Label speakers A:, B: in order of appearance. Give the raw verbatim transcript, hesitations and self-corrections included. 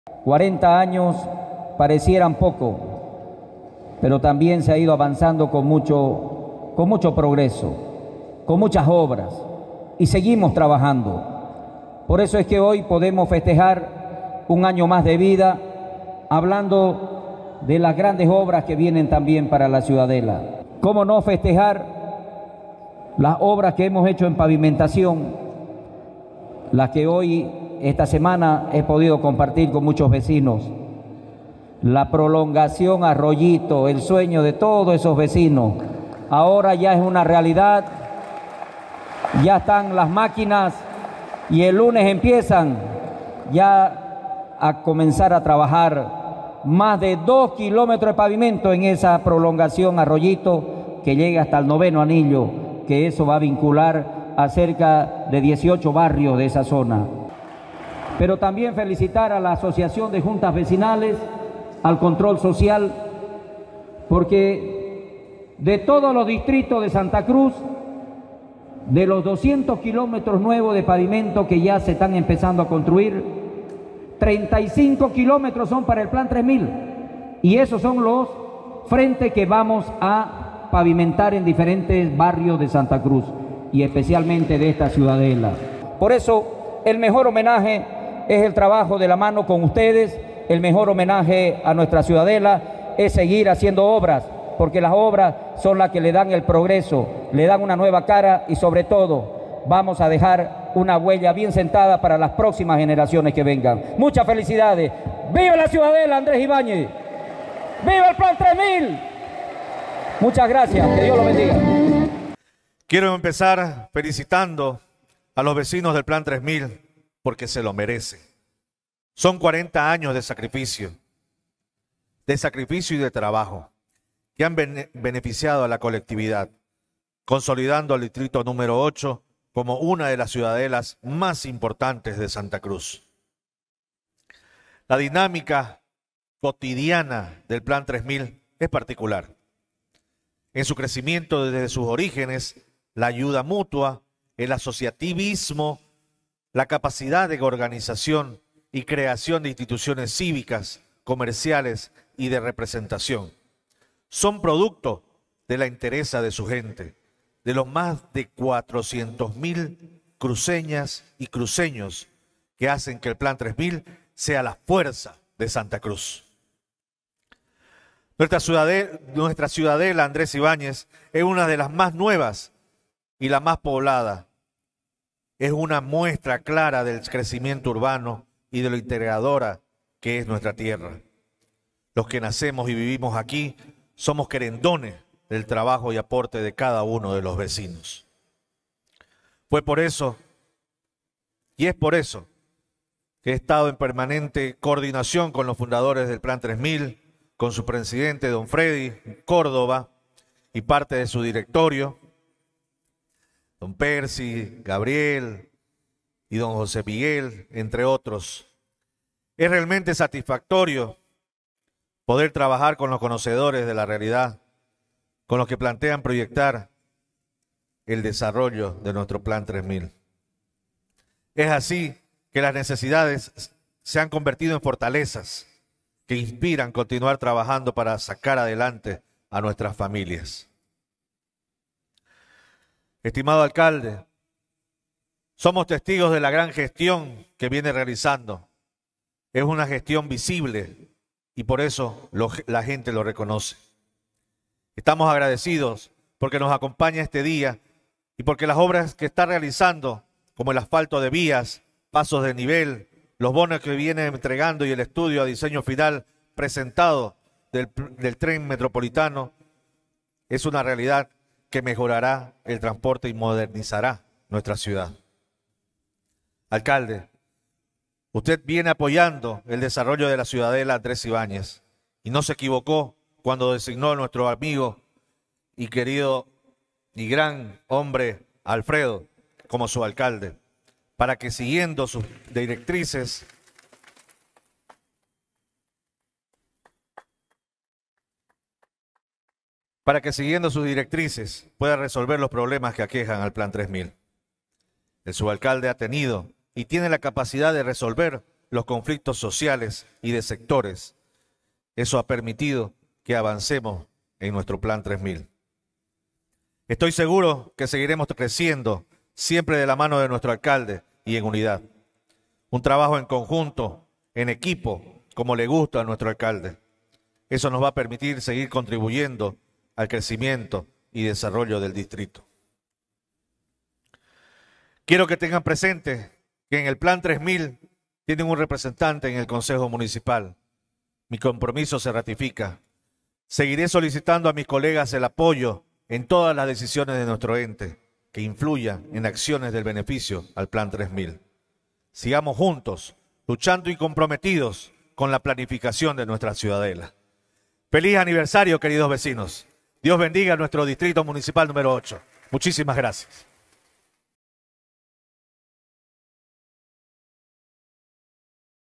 A: cuarenta años parecieran poco, pero también se ha ido avanzando con mucho, con mucho progreso, con muchas obras, y seguimos trabajando. Por eso es que hoy podemos festejar un año más de vida, hablando de las grandes obras que vienen también para la Ciudadela. ¿Cómo no festejar las obras que hemos hecho en pavimentación, las que hoy, esta semana, he podido compartir con muchos vecinos? La prolongación Arroyito, el sueño de todos esos vecinos, ahora ya es una realidad, ya están las máquinas y el lunes empiezan ya a comenzar a trabajar más de dos kilómetros de pavimento en esa prolongación Arroyito que llega hasta el noveno anillo, que eso va a vincular a cerca de dieciocho barrios de esa zona. Pero también felicitar a la Asociación de Juntas Vecinales, al Control Social, porque de todos los distritos de Santa Cruz, de los doscientos kilómetros nuevos de pavimento que ya se están empezando a construir, treinta y cinco kilómetros son para el Plan tres mil, y esos son los frentes que vamos a pavimentar en diferentes barrios de Santa Cruz y especialmente de esta Ciudadela. Por eso el mejor homenaje es el trabajo de la mano con ustedes, el mejor homenaje a nuestra Ciudadela es seguir haciendo obras, porque las obras son las que le dan el progreso, le dan una nueva cara y sobre todo vamos a dejar una huella bien sentada para las próximas generaciones que vengan. Muchas felicidades. ¡Viva la Ciudadela, Andrés Ibáñez! ¡Viva el Plan tres mil! Muchas gracias, que Dios lo bendiga.
B: Quiero empezar felicitando a los vecinos del Plan tres mil porque se lo merecen. Son cuarenta años de sacrificio, de sacrificio y de trabajo que han bene- beneficiado a la colectividad, consolidando al distrito número ocho como una de las ciudadelas más importantes de Santa Cruz. La dinámica cotidiana del Plan tres mil es particular. En su crecimiento desde sus orígenes, la ayuda mutua, el asociativismo, la capacidad de organización y creación de instituciones cívicas, comerciales y de representación son producto de la entereza de su gente, de los más de cuatrocientos mil cruceñas y cruceños que hacen que el Plan tres mil sea la fuerza de Santa Cruz. Nuestra ciudadela, nuestra ciudadela Andrés Ibáñez es una de las más nuevas y la más poblada. Es una muestra clara del crecimiento urbano y de lo integradora que es nuestra tierra. Los que nacemos y vivimos aquí somos querendones del trabajo y aporte de cada uno de los vecinos. Fue por eso, y es por eso, que he estado en permanente coordinación con los fundadores del Plan tres mil, con su presidente, don Freddy Córdoba, y parte de su directorio, don Percy, Gabriel y don José Miguel, entre otros. Es realmente satisfactorio poder trabajar con los conocedores de la realidad, con los que plantean proyectar el desarrollo de nuestro Plan tres mil. Es así que las necesidades se han convertido en fortalezas que inspiran continuar trabajando para sacar adelante a nuestras familias. Estimado alcalde, somos testigos de la gran gestión que viene realizando. Es una gestión visible y por eso lo, la gente lo reconoce. Estamos agradecidos porque nos acompaña este día y porque las obras que está realizando, como el asfalto de vías, pasos de nivel, los bonos que viene entregando y el estudio a diseño final presentado del, del tren metropolitano, es una realidad que mejorará el transporte y modernizará nuestra ciudad. Alcalde, usted viene apoyando el desarrollo de la ciudadela Andrés Ibáñez y no se equivocó cuando designó a nuestro amigo y querido y gran hombre Alfredo como su alcalde, para que siguiendo sus directrices para que siguiendo sus directrices pueda resolver los problemas que aquejan al Plan tres mil. El subalcalde ha tenido y tiene la capacidad de resolver los conflictos sociales y de sectores. Eso ha permitido que avancemos en nuestro Plan tres mil. Estoy seguro que seguiremos creciendo siempre de la mano de nuestro alcalde y en unidad. Un trabajo en conjunto, en equipo, como le gusta a nuestro alcalde. Eso nos va a permitir seguir contribuyendo al crecimiento y desarrollo del distrito. Quiero que tengan presente que en el Plan tres mil tienen un representante en el Consejo Municipal. Mi compromiso se ratifica. Seguiré solicitando a mis colegas el apoyo en todas las decisiones de nuestro ente que influyan en acciones del beneficio al Plan tres mil. Sigamos juntos, luchando y comprometidos con la planificación de nuestra ciudadela. Feliz aniversario, queridos vecinos. Dios bendiga a nuestro distrito municipal número ocho. Muchísimas gracias.